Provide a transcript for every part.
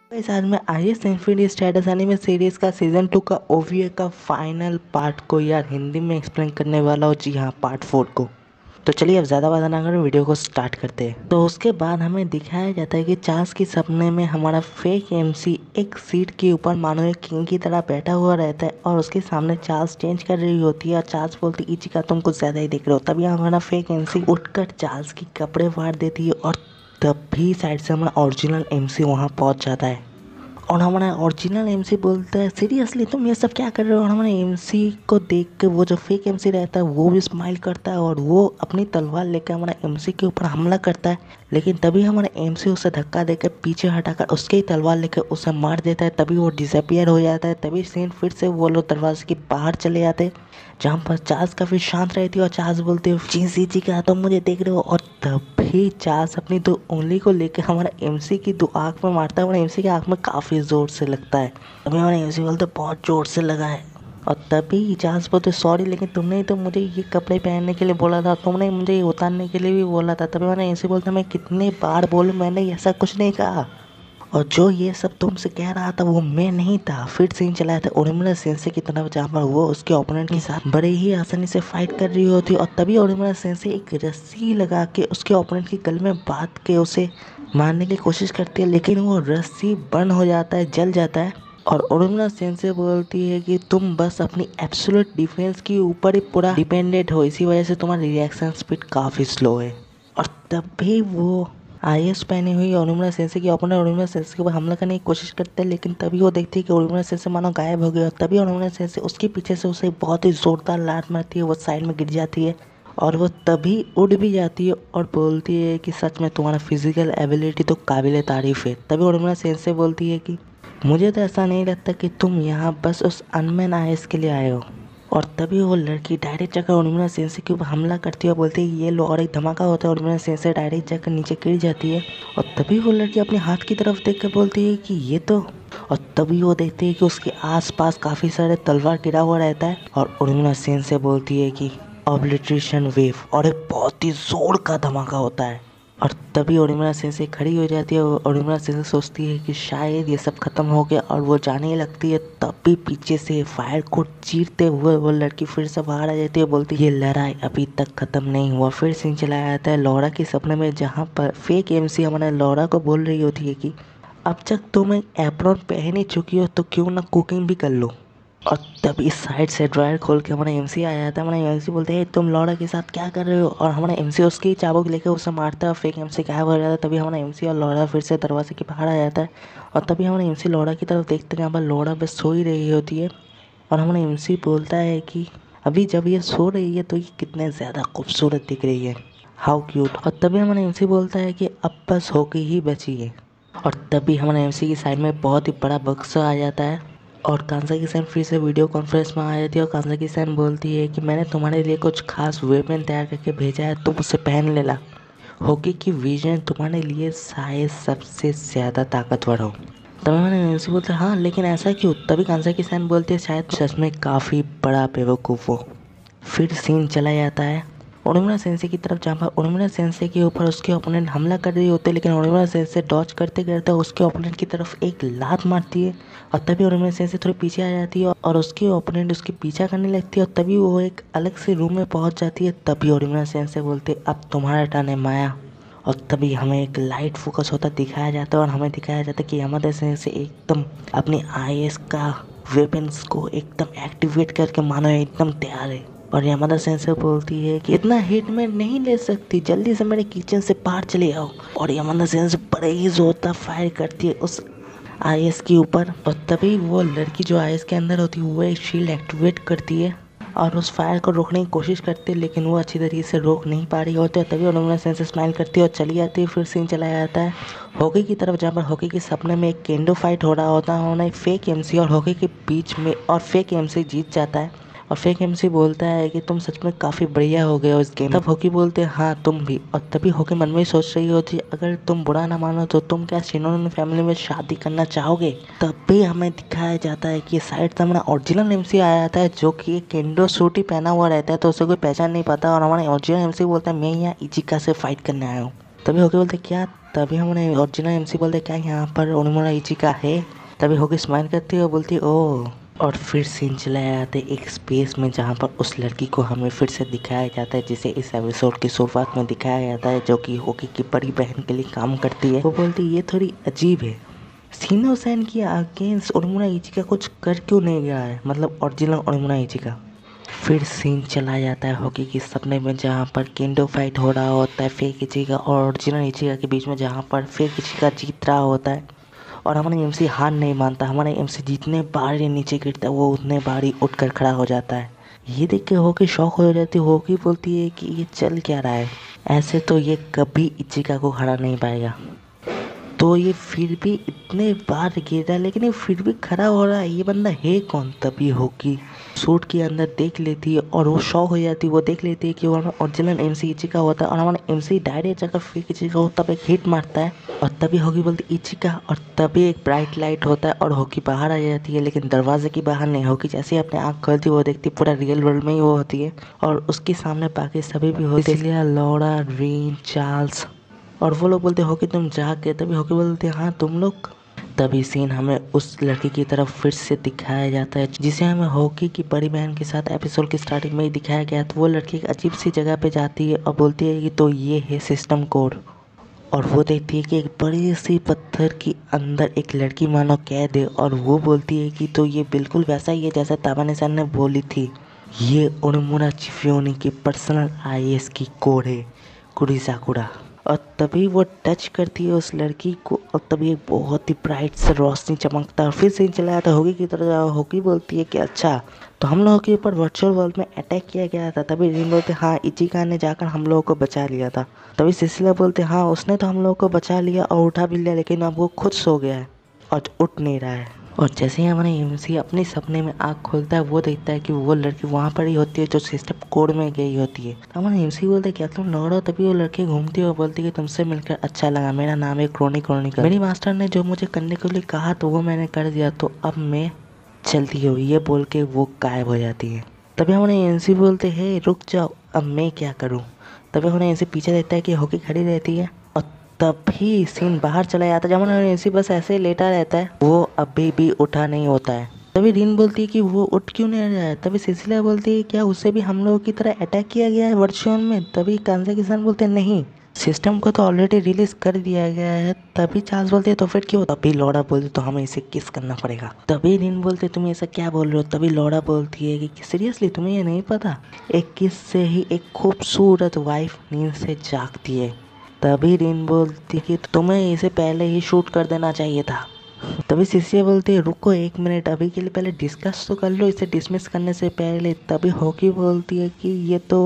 इस आज मैं IS infinity status anime series का सीजन 2 का ओवीए का फाइनल पार्ट को यार हिंदी में एक्सप्लेन करने वाला हूँ। जी हाँ, पार्ट 4 को। तो चलिए अब ज़्यादा बात ना करें, वीडियो को स्टार्ट करते हैं। तो उसके बाद हमें दिखाया जाता है कि चार्ल्स के सपने में हमारा फेक एमसी एक सीट के ऊपर मानो एक किंग की तरह बैठा हुआ रहता है और उसके सामने चार्ल्स चेंज कर रही होती है और चार्ल्स बोलती है इचिका तुम कुछ ज़्यादा ही देख रहे हो। तभी हमारा फेक एमसी उठकर चार्ल्स की कपड़े फाड़ देती है और तभी साइड से हमारा ओरिजिनल एमसी वहाँ पहुँच जाता है और हमारा ओरिजिनल एमसी बोलता है सीरियसली तुम ये सब क्या कर रहे हो। और हमारे एमसी को देख के वो जो फेक एमसी रहता है वो भी स्माइल करता है और वो अपनी तलवार लेकर हमारा एमसी के ऊपर हमला करता है। लेकिन तभी हमारा एमसी उसे धक्का देकर पीछे हटाकर उसके ही तलवार लेकर उसे मार देता है। तभी वो डिसअपियर हो जाता है। तभी सीन फिर से वो लोग दरवाजे के बाहर चले जाते हैं जहाँ पर चार्ल्स काफ़ी शांत रहती है और चार्ल्स बोलते हो जी का तुम मुझे देख रहे हो। और तभी चार्ल्स अपनी दो उंगली को लेकर हमारा एमसी की दो आँख में मारता है। हमारा एमसी की आँख में काफ़ी ज़ोर से लगता है। तभी हमारा एमसी बोलते बहुत ज़ोर से लगा है। और तभी चार्ल्स बोलते सॉरी लेकिन तुमने ही तो मुझे ये कपड़े पहनने के लिए बोला था, तुमने मुझे ये उतारने के लिए भी बोला था। तभी हमारा एमसी बोलता मैं कितने बार बोलूँ, मैंने ऐसा कुछ नहीं कहा और जो ये सब तुमसे कह रहा था वो मैं नहीं था। फिर सीन चलाया था उर्मिला सेंसे की तरफ जहाँ पर वो उसके ओपोनेंट के साथ बड़े ही आसानी से फाइट कर रही होती और तभी उर्मिला सेंसे एक रस्सी लगा के उसके ओपोनेंट के गले में बांध के उसे मारने की कोशिश करती है, लेकिन वो रस्सी बंद हो जाता है, जल जाता है। और उर्मिला सेंसे बोलती है कि तुम बस अपनी एब्सोल्यूट डिफेंस के ऊपर ही पूरा डिपेंडेंट हो, इसी वजह से तुम्हारी रिएक्शन स्पीड काफ़ी स्लो है। और तभी वो आईएएस पहनी हुई उर्मिला सेंसे की ओपोनेंट उर्मिला सेंसे के ऊपर हमला करने की कोशिश करते हैं, लेकिन तभी वो देखती है कि उर्मिला सेंसे मानो गायब हो गई और तभी उर्मिला सेंसे उसके पीछे से उसे बहुत ही जोरदार लात मारती है। वो साइड में गिर जाती है और वो तभी उड़ भी जाती है और बोलती है कि सच में तुम्हारा फिजिकल एबिलिटी तो काबिल तारीफ है। तभी उर्मिला सेंसे बोलती है कि मुझे तो ऐसा नहीं लगता कि तुम यहाँ बस उस अनमैन आईएएस के लिए आए हो। और तभी वो लड़की डायरेक्ट जाकर उर्मिला सेंसे के ऊपर हमला करती है और बोलती है ये लो, और एक धमाका होता है। उर्मिला सेंसे डायरेक्ट जाकर नीचे गिर जाती है और तभी वो लड़की अपने हाथ की तरफ देख कर बोलती है कि ये तो। और तभी वो देखती है कि उसके आसपास काफ़ी सारे तलवार गिरा हुआ रहता है और उर्मिला सेंसे बोलती है कि ऑब्लिट्रेशन वेव, और एक बहुत ही जोर का धमाका होता है। और तभी उर्मिला सेंसे खड़ी हो जाती है और उर्मिला सेंसे सोचती है कि शायद ये सब खत्म हो गया और वो जाने लगती है। तभी पीछे से फायर को चीरते हुए वो लड़की फिर से बाहर आ जाती है, बोलती है ये लड़ाई अभी तक खत्म नहीं हुआ। फिर सीन चलाया जाता है लौरा के सपने में जहाँ पर फेक एमसी हमारे लौरा को बोल रही होती है कि अब तक तुम एक एप्रॉन पहन ही चुकी हो तो क्यों ना कुकिंग भी कर लो। और तभी साइड से ड्रायर खोल के हमारा एमसी आ जाता है। हमारा एमसी बोलते हैं तुम लौड़ा के साथ क्या कर रहे हो, और हमारा एमसी उसकी चाबुक लेकर उसे मारता है और फेक एमसी गायब हो जाता है। तभी हमारा एमसी और लौड़ा फिर से दरवाजे के बाहर आ जाता है और तभी हमारा एमसी लौड़ा की तरफ देखते हैं जहाँ पर लौड़ा बस सो ही रही होती है और हमारा एमसी बोलता है कि अभी जब ये सो रही है तो ये कितने ज़्यादा खूबसूरत दिख रही है, हाउ क्यूट। और तभी हमारा एमसी बोलता है कि अब बस होके ही बची है। और तभी हमारे एमसी की साइड में बहुत ही बड़ा बक्सा आ जाता है और कांसा की सैन फिर से वीडियो कॉन्फ्रेंस में आ जाती है और कांसा की सैन बोलती है कि मैंने तुम्हारे लिए कुछ खास वेपन तैयार करके भेजा है, तुम उसे पहन लेना। होगी कि विजन तुम्हारे लिए शायद सबसे ज़्यादा ताकतवर हो। तभी मैंने एमसी बोलते हाँ लेकिन ऐसा क्यों। तभी कांसा की सैन बोलती है शायद सच में काफ़ी बड़ा बेवकूफ़ हो। फिर सीन चला जाता है उर्मिला सेंसे की तरफ जहाँ पर उर्मिला सेंसे के ऊपर उसके ओपोनेंट हमला कर रही होते, लेकिन उर्मिला सेंसे डॉज करते करते उसके ओपोनेंट की तरफ एक लात मारती है और तभी उर्मिला सेंसे थोड़ी पीछे आ जाती है और उसके ओपोनेंट उसके पीछा करने लगती है और तभी वो एक अलग से रूम में पहुंच जाती है। तभी उर्मिला सेंसे बोलते अब तुम्हारा टर्न है माया। और तभी हमें एक लाइट फोकस होता दिखाया जाता है और हमें दिखाया जाता है कि यामादा सेंसे एकदम अपनी आईएएस का वेपन्स को एकदम एक्टिवेट करके मानो एकदम तैयार है। और यामादा सेंसे बोलती है कि इतना हिट मैं नहीं ले सकती, जल्दी से मेरे किचन से बाहर चले आओ। और यामादा सेंसे बड़े ही जोरदार फायर करती है उस आईएएस के ऊपर और तभी वो लड़की जो आईएएस के अंदर होती है वो एक शील्ड एक्टिवेट करती है और उस फायर को रोकने की कोशिश करती है, लेकिन वो अच्छी तरीके से रोक नहीं पा रही होती है। तभी उन्होंने सेंसे स्माइल करती है और चली जाती है। फिर सीन चलाया जाता है हॉकी की तरफ जहाँ पर हॉकी के सपने में एक केंडो फाइट हो रहा होता है और एक फेक एमसी और हॉकी के बीच में, और फेक एमसी जीत जाता है और फेक एमसी बोलता है कि तुम सच में काफ़ी बढ़िया हो गए हो इस गेम। तब हॉकी बोलते हैं हाँ तुम भी। और तभी हॉकी मन में ही सोच रही होती है अगर तुम बुरा ना मानो तो तुम क्या शिनोन फैमिली में शादी करना चाहोगे। तभी हमें दिखाया जाता है कि साइड से हमारा ओरिजिनल एमसी आया जाता है जो कि एक केंडो सूट ही पहना हुआ रहता है तो उसे कोई पहचान नहीं पाता और हमारा ओरिजिनल एमसी बोलता है मैं यहाँ इचिका से फाइट करने आया हूँ। तभी हॉकी बोलते क्या तभी हमने ओरिजिनल एमसी बोलते क्या यहाँ पर ओनिमुरा इचिका है। तभी होगी स्माइल करती है और बोलती है ओ। और फिर सीन चला जाते एक स्पेस में जहाँ पर उस लड़की को हमें फिर से दिखाया जाता है जिसे इस एपिसोड की शुरुआत में दिखाया जाता है, जो कि होगी की बड़ी बहन के लिए काम करती है। वो बोलती है ये थोड़ी अजीब है, सीनो सैन की अगेंस्ट ओनिमुरा इचिका कुछ कर क्यों नहीं गया है, मतलब ओरिजिनल ओनिमुरा इचिका। फिर सीन चला जाता है हॉकी के सपने में जहाँ पर केंडो फाइट हो रहा होता है फेक इचिका और ओरिजिनल इचिका के बीच में, जहाँ पर फेक इचिका जीत रहा होता है और हमारा एमसी हार नहीं मानता। हमारा एमसी जितने बार ये नीचे गिरता है वो उतने बार ही उठकर खड़ा हो जाता है। ये देख के हॉकी शॉक हो जाती है। हॉकी बोलती है कि ये चल क्या रहा है, ऐसे तो ये कभी इचिका को हरा नहीं पाएगा। तो ये फिर भी इतने बार गिर रहा है लेकिन ये फिर भी खड़ा हो रहा है, ये बंदा है कौन। तभी होगी सूट के अंदर देख लेती है और वो शॉक हो जाती है। वो देख लेती है कि वो हमारा ओरिजिनल एमसी इचिका होता है और हमारा एमसी डायरेक्ट जाकर फेक इचिका होता है, तब एक हिट मारता है और तभी होगी बोलती इचिका और तभी एक ब्राइट लाइट होता है और होगी बाहर आ जाती है, लेकिन दरवाजे की बाहर नहीं। होगी जैसे ही अपने आँख खोलती है वो देखती पूरा रियल वर्ल्ड में ही वो होती है और उसके सामने बाकी सभी भी होते हैं, लौरा, रीन, चार्ल्स, और वो लोग बोलते हो कि तुम जाग गए। तभी होके बोलते हाँ तुम लोग। तभी सीन हमें उस लड़की की तरफ फिर से दिखाया जाता है जिसे हमें हॉकी की बड़ी बहन के साथ एपिसोड की स्टार्टिंग में ही दिखाया गया। तो वो लड़की एक अजीब सी जगह पे जाती है और बोलती है कि तो ये है सिस्टम कोड, और वो देखती है कि एक बड़ी सी पत्थर के अंदर एक लड़की मानो कैद है और वो बोलती है कि तो ये बिल्कुल वैसा ही है जैसा ताबाने-सान ने बोली थी, ये ओनिमुरा चिफ्योनी की पर्सनल आईएएस की कोड है कुरीसाकुरा। और तभी वो टच करती है उस लड़की को और तभी एक बहुत ही ब्राइट से रोशनी चमकता है और फिर सीन चला जाता है होगी की तरह। होगी बोलती है कि अच्छा तो हम लोगों के ऊपर वर्चुअल वर्ल्ड में अटैक किया गया था। तभी रिन बोलते हाँ इचिका ने जाकर हम लोगों को बचा लिया था। तभी सिसिलिया बोलते हाँ उसने तो हम लोगों को बचा लिया और उठा भी लिया, लेकिन अब वो खुद सो गया है और उठ नहीं रहा है। और जैसे ही हमारे एमसी अपने सपने में आँख खोलता है वो देखता है कि वो लड़की वहाँ पर ही होती है जो सिस्टम कोड में गई होती है। तो हमारे एमसी बोलते क्या तुम लड़ हो। तभी वो लड़की घूमती है और बोलती है कि तुमसे मिलकर अच्छा लगा, मेरा नाम है क्रोनिकल, मेरी मास्टर ने जो मुझे करने के लिए कहा तो वो मैंने कर दिया, तो अब मैं चलती हूँ। ये बोल के वो गायब हो जाती है। तभी हमारे एमसी बोलते हैं रुक जाओ अब मैं क्या करूँ। तभी हमारे एमसी पीछे देखता है कि हॉकी खड़ी रहती है और तभी सीन बाहर चला जाता है। जब हमारा एमसी बस ऐसे ही लेटा रहता है, वो अभी भी उठा नहीं होता है। तभी रिन बोलती है कि वो उठ क्यों नहीं रहा है। तभी सिसिलिया बोलती है क्या उसे भी हम लोगों की तरह अटैक किया गया है वर्चुअल में। तभी कांजा-किसान बोलते हैं नहीं, सिस्टम को तो ऑलरेडी रिलीज कर दिया गया है। तभी चार्ल्स बोलते हैं तो फिर क्यों। तभी लौड़ा बोलती तो हमें इसे किस करना पड़ेगा। तभी रिन बोलते तुम ऐसा क्या बोल रहे हो। तभी लौड़ा बोलती है कि सीरियसली तुम्हें ये नहीं पता, एक किस से ही एक खूबसूरत वाइफ नींद से जागती है। तभी रिन बोलती कि तुम्हें इसे पहले ही शूट कर देना चाहिए था। तभी सिसिलिया बोलती है रुको एक मिनट, अभी के लिए पहले डिस्कस तो कर लो इसे डिसमिस करने से पहले। तभी हॉकी बोलती है कि ये तो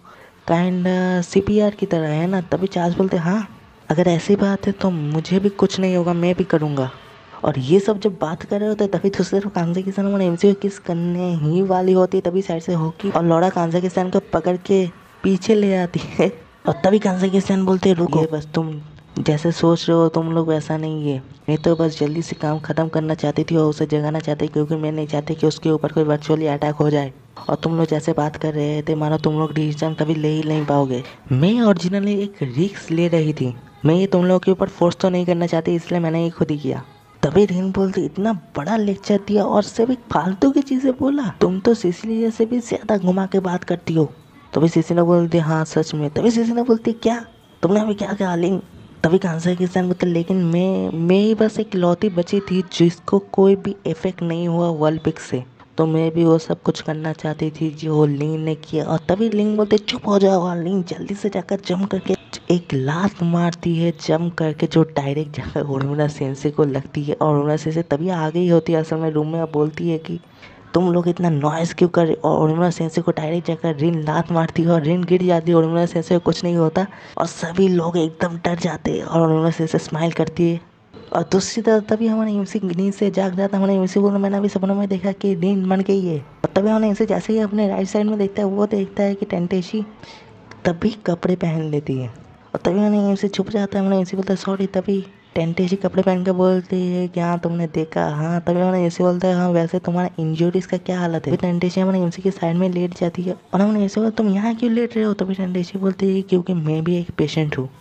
काइंड सीपीआर की तरह है ना। तभी चार्ल्स बोलते हाँ अगर ऐसी बात है तो मुझे भी कुछ नहीं होगा, मैं भी करूँगा। और ये सब जब बात कर रहे होते हैं तभी दूसरी तरफ कांजा-किसान हमारे एमसी को किस करने ही वाली होती है। तभी साइड से हॉकी और लौड़ा कांजा-किसान को पकड़ के पीछे ले आती है और तभी कांजा-किसान बोलते हैं रुको, बस तुम जैसे सोच रहे हो तुम लोग वैसा नहीं है, मैं तो बस जल्दी से काम ख़त्म करना चाहती थी और उसे जगाना चाहती क्योंकि मैं नहीं चाहती कि उसके ऊपर कोई वर्चुअली अटैक हो जाए। और तुम लोग जैसे बात कर रहे थे मानो तुम लोग डिसीजन कभी ले ही नहीं पाओगे। मैं ओरिजिनली एक रिस्क ले रही थी, मैं ये तुम लोगों के ऊपर फोर्स तो नहीं करना चाहती, इसलिए मैंने ये खुद ही किया। तभी रिन बोलती इतना बड़ा लेक्चर दिया और सिर्फ एक फालतू की चीज़ें बोला, तुम तो सिसिलिया से भी ज़्यादा घुमा के बात करती हो। तभी सिसिलिया बोलती हाँ सच में। तभी सिसिलिया बोलती क्या तुमने अभी क्या कहा लिंग। तभी कांजा-किसान बोलते लेकिन मैं ही बस एक लौती बची थी जिसको कोई भी इफेक्ट नहीं हुआ वर्ल्ड पिक से, तो मैं भी वो सब कुछ करना चाहती थी जो लिंग ने किया। और तभी लिंग बोलते चुप हो जाओ। और लिंग जल्दी से जाकर जंप करके एक लात मारती है जंप करके जो डायरेक्ट जाकर ओनिमुरा सेंसे को लगती है। और ओनिमुरा सेंसे तभी आ गई होती है असल में रूम में और बोलती है कि तुम लोग इतना नॉइस क्यों कर रहे हो। और ओनिमुरा सेंसे को डायरेक्ट जाकर रिन लात मारती है और रिन गिर जाती है। ओनिमुरा सेंसे को कुछ नहीं होता और सभी लोग एकदम डर जाते हैं और ओनिमुरा सेंसे स्माइल करती है। और दूसरी तरफ तभी हमारे एमसी नींद से जाग जाता है। हमारे एमसी बोला मैंने अभी सपनों में देखा कि रिन मर गई है। और तभी हमारे एमसी जैसे ही अपने राइट साइड में देखता है वो देखता है कि टेंटेशी तभी कपड़े पहन लेती है और तभी हमारे एमसी छुप जाता है। हमारे एमसी बोलता है सॉरी। तभी टेंटेशी कपड़े पहन के बोलती है कि हाँ तुमने देखा। हाँ तभी हमारे एमसी बोलता है हाँ वैसे तुम्हारा इंजरीज का क्या हालत है। टेंटेशी हमारे एमसी के साइड में लेट जाती है और हमारे एमसी बोलता तुम यहाँ क्यों लेट रहे हो। तभी टेंटेशी बोलती है क्योंकि मैं भी एक पेशेंट हूँ।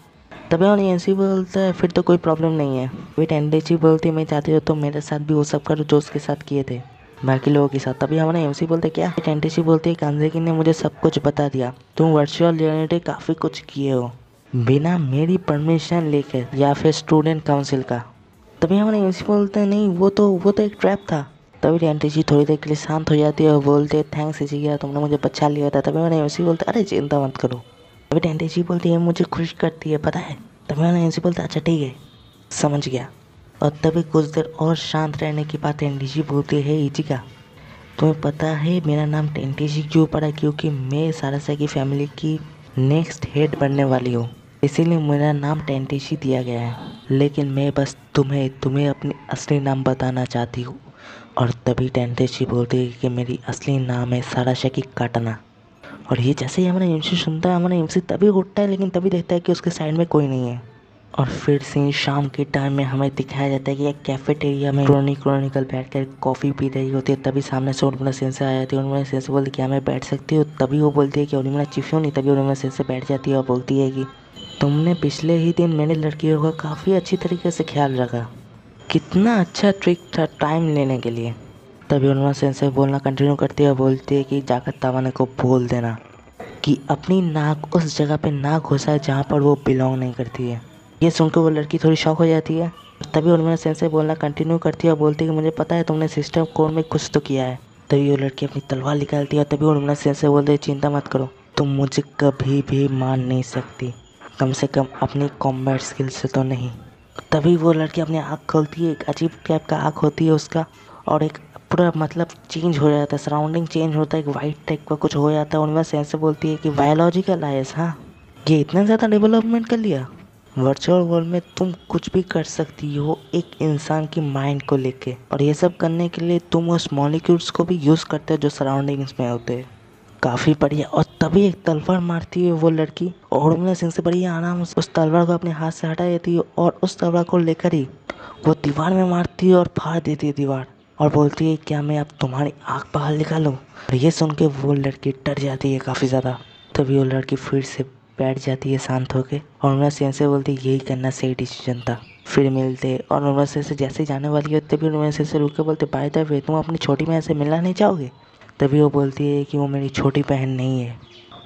तभी उन्हें एमसी बोलता है फिर तो कोई प्रॉब्लम नहीं है। वे टेंडेंसी बोलती है मैं चाहती हूँ तो मेरे साथ भी वो सब करो जो उसके साथ किए थे बाकी लोगों के साथ। तभी हमारे एमसी बोलते क्या। टेंडेंसी बोलती है कांजेकी ने मुझे सब कुछ बता दिया, तुम वर्चुअल रियलिटी काफ़ी कुछ किए हो बिना मेरी परमिशन लेकर या फिर स्टूडेंट काउंसिल का। तभी हमारे एमसी बोलते हैं नहीं वो तो एक ट्रैप था। तभी टेंडेंसी थोड़ी देर के लिए शांत हो जाती है और बोलते हैं थैंक्स इचिगा, तुमने मुझे बचा लिया था। तभी हमारे एमसी बोलते अरे चिंता मत करो। तभी टेंडेंसी बोलती है मुझे खुश करती है पता है। तभी मैंने एमसी बोलता अच्छा ठीक है समझ गया। और तभी कुछ देर और शांत रहने के बाद टेंडेंसी बोलती है इचिका तुम्हें पता है मेरा नाम टेंडेंसी क्यों पड़ा, क्योंकि मैं सारासा की फैमिली की नेक्स्ट हेड बनने वाली हूँ, इसीलिए मेरा नाम टेंडेंसी दिया गया है। लेकिन मैं बस तुम्हें अपनी असली नाम बताना चाहती हूँ। और तभी टेंडेंसी बोलती है कि मेरी असली नाम है सारासा की काटना। और ये जैसे ही हमारा एमसी सुनता है हमारा एमसी तभी उठता है, लेकिन तभी देखता है कि उसके साइड में कोई नहीं है। और फिर से शाम के टाइम में हमें दिखाया जाता है कि एक कैफेटेरिया में क्रॉनिकल बैठ कर कॉफ़ी पी रही होती है। तभी सामने से उर्मिला सेंसे आ जाती है। उर्मिला सेंसे बोलती है क्या मैं बैठ सकती हूँ। तभी वो बोलती है कि उर्मिला चीफ क्यों नहीं। तभी उर्मिला सेंसे बैठ जाती है और बोलती है कि तुमने पिछले ही दिन मेरी लड़कियों का काफ़ी अच्छी तरीके से ख्याल रखा, कितना अच्छा ट्रिक था टाइम लेने के लिए। तभी उर्मिला सेंसे बोलना कंटिन्यू करती है और बोलती है कि जाकर तावाने को बोल देना कि अपनी नाक उस जगह पे ना घुसाए जहाँ पर वो बिलोंग नहीं करती है। ये सुनकर वो लड़की थोड़ी शॉक हो जाती है। तभी उर्मिला सेंसे बोलना कंटिन्यू करती है और बोलती है कि मुझे पता है तुमने सिस्टम कोड में कुछ तो किया है। तभी वो लड़की अपनी तलवार निकालती है। तभी उर्मिला सेंसे बोलती है चिंता मत करो, तुम मुझे कभी भी मान नहीं सकती, कम से कम अपनी कॉम्बैट स्किल से तो नहीं। तभी वो लड़की अपनी आँख खोलती है, एक अजीब टाइप का आँख होती है उसका, और एक पूरा मतलब चेंज हो जाता है, सराउंडिंग चेंज होता है, एक वाइट टाइप का कुछ हो जाता है। उनमें सेंस बोलती है कि बायोलॉजिकल आयस, हाँ ये इतना ज़्यादा डेवलपमेंट कर लिया। वर्चुअल वर्ल्ड में तुम कुछ भी कर सकती हो एक इंसान की माइंड को लेके, और ये सब करने के लिए तुम उस मॉलिक्यूल्स को भी यूज़ करते हो जो सराउंडिंग्स में होते हैं। काफ़ी बढ़िया। और तभी एक तलवार मारती है वो लड़की और उर्मिला सिंह से बढ़िया आराम से उस तलवार को अपने हाथ से हटा देती है और उस तलवार को लेकर ही वो दीवार में मारती है और फाड़ देती है दीवार, और बोलती है क्या मैं अब तुम्हारी आँख बाहर निकालूं। और ये सुन के वो लड़की डर जाती है काफ़ी ज़्यादा। तभी वो लड़की फिर से बैठ जाती है शांत होके और उर्मिला सिंह से बोलती है यही करना सही डिसीजन था। फिर मिलते और उर्मिला सिंह से जैसे जाने वाली होती तभी उर्मिला सिंह से रुक के बोलते बाय द वे तुम अपनी छोटी बहन से मिलना नहीं चाहोगे। तभी वो बोलती है कि वो मेरी छोटी बहन नहीं है,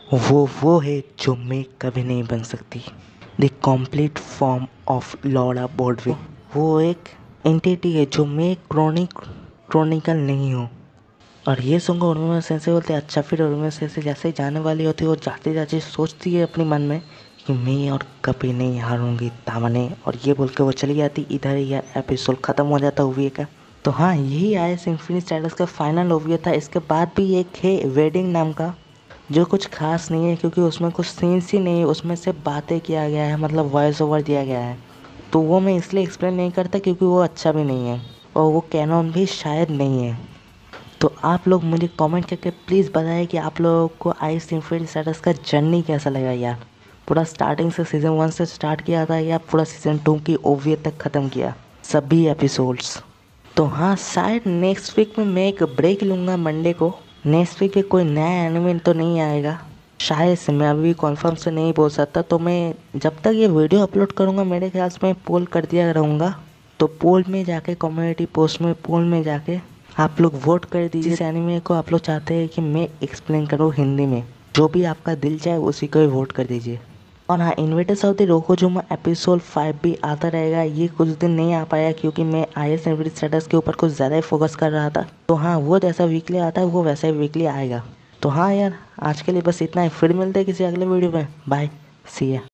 वो है जो मैं कभी नहीं बन सकती, the complete form of Laura Bodewig. वो एक एंटिटी है जो मैं क्रॉनिकल नहीं हूँ। और ये सुनकर उर्मिला सेंसे बोलते हैं अच्छा। फिर उर्मिला सेंसे जैसे ही जाने वाली होती है वो जाते जाते सोचती है अपने मन में कि मैं और कभी नहीं हारूंगी तावने, और ये बोल के वो चली जाती। इधर यह एपिसोड ख़त्म हो जाता ओवीए का। तो हाँ यही आया सिम्फनी स्टाइलस का फाइनल ओवीए था। इसके बाद भी एक है वेडिंग नाम का जो कुछ खास नहीं है, क्योंकि उसमें कुछ सीन्स ही नहीं है, उसमें से बातें किया गया है, मतलब वॉइस ओवर दिया गया है। तो वो मैं इसलिए एक्सप्लेन नहीं करता क्योंकि वो अच्छा भी नहीं है और वो कैनॉन भी शायद नहीं है। तो आप लोग मुझे कमेंट करके प्लीज़ बताएं कि आप लोगों को आई सिम्फनी स्टाइलस का जर्नी कैसा लगा यार। पूरा स्टार्टिंग से सीज़न 1 से स्टार्ट किया था या पूरा सीज़न 2 की ओवीए तक ख़त्म किया सभी एपिसोड्स। तो हाँ शायद नेक्स्ट वीक में मैं एक ब्रेक लूँगा मंडे को। नेक्स्ट वीक में कोई नया एनिमे तो नहीं आएगा शायद से, मैं अभी कॉन्फर्म से नहीं बोल सकता। तो मैं जब तक ये वीडियो अपलोड करूँगा मेरे ख्याल से मैं पोल कर दिया रहूँगा। तो पोल में जाके कम्युनिटी पोस्ट में पोल में जाके आप लोग वोट कर दीजिए जिस एनिमे को आप लोग चाहते हैं कि मैं एक्सप्लेन करूँ हिंदी में। जो भी आपका दिल चाहे उसी को ही वोट कर दीजिए। और हाँ इन्वेटर्स ऑफ द रोकोजुमा एपिसोड 5 भी आता रहेगा। ये कुछ दिन नहीं आ पाया क्योंकि मैं आईएस सिम्फनी स्टाइलस के ऊपर कुछ ज़्यादा ही फोकस कर रहा था। तो हाँ वो जैसा वीकली आता है वो वैसा ही वीकली आएगा। तो हाँ यार आज के लिए बस इतना ही, फिर मिलते हैं किसी अगले वीडियो में। बाय सी या।